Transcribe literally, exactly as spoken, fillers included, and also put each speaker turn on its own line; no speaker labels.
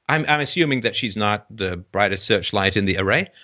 I'm I'm assuming that she's not the brightest searchlight in the array.